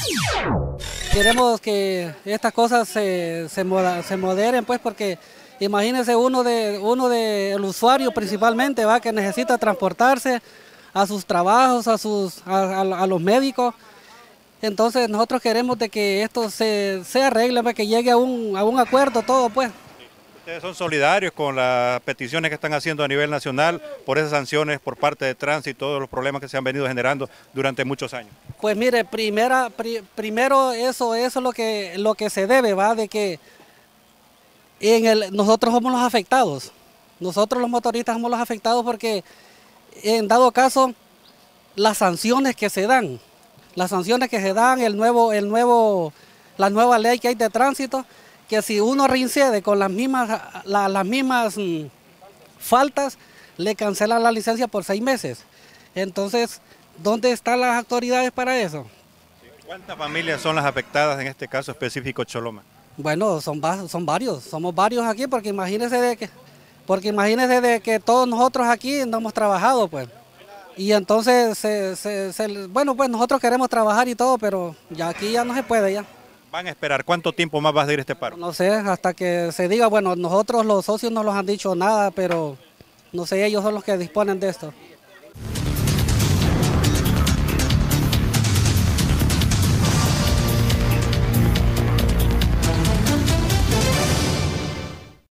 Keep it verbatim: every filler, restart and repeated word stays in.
Queremos que estas cosas se, se, moda- se moderen, pues, porque imagínese uno de uno de el usuario principalmente, va, que necesita transportarse a sus trabajos, a sus a, a- a los médicos. Entonces nosotros queremos de que esto se, se arregle, va, que llegue a un, a un acuerdo todo, pues. Ustedes son solidarios con las peticiones que están haciendo a nivel nacional por esas sanciones por parte de tránsito y todos los problemas que se han venido generando durante muchos años. Pues mire, primera, pri- primero eso, eso es lo que, lo que se debe, va, de que en el, nosotros somos los afectados. Nosotros los motoristas somos los afectados porque en dado caso las sanciones que se dan, las sanciones que se dan, el nuevo, el nuevo, la nueva ley que hay de tránsito, que si uno reincide con las mismas, la- las mismas mm, faltas, le cancelan la licencia por seis meses. Entonces, ¿dónde están las autoridades para eso? ¿Cuántas familias son las afectadas en este caso específico Choloma? Bueno, son, va- son varios, somos varios aquí, porque imagínense de que, porque imagínense de que todos nosotros aquí no hemos trabajado, pues. Y entonces, se- se- se- bueno, pues nosotros queremos trabajar y todo, pero ya aquí ya no se puede ya. ¿Van a esperar cuánto tiempo más va a durar este paro? No sé, hasta que se diga, bueno, nosotros los socios no nos han dicho nada, pero no sé, ellos son los que disponen de esto.